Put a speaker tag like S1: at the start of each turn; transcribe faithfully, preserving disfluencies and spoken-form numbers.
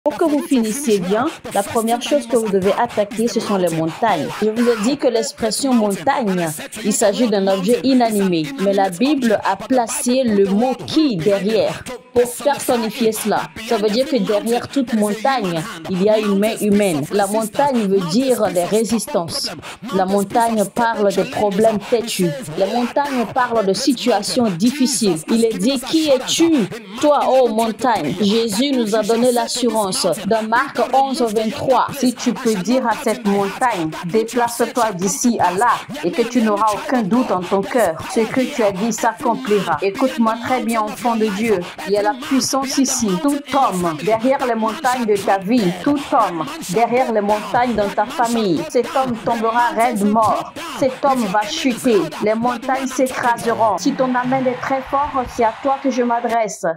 S1: Pour que vous finissiez bien, la première chose que vous devez attaquer, ce sont les montagnes. Je vous ai dit que l'expression montagne, il s'agit d'un objet inanimé. Mais la Bible a placé le mot qui derrière pour personnifier cela. Ça veut dire que derrière toute montagne, il y a une main humaine. La montagne veut dire des résistances. La montagne parle des problèmes têtus. Les montagnes parlent de situations difficiles. Il est dit, qui es-tu, toi, ô montagne? Jésus nous a donné l'assurance. Dans Marc onze, vingt-trois, si tu peux dire à cette montagne, déplace-toi d'ici à là, et que tu n'auras aucun doute en ton cœur, ce que tu as dit s'accomplira. Écoute-moi très bien, enfant de Dieu, il y a la puissance ici. Tout homme, derrière les montagnes de ta vie, tout homme, derrière les montagnes dans ta famille, cet homme tombera raide mort. Cet homme va chuter. Les montagnes s'écraseront. Si ton amen est très fort, c'est à toi que je m'adresse.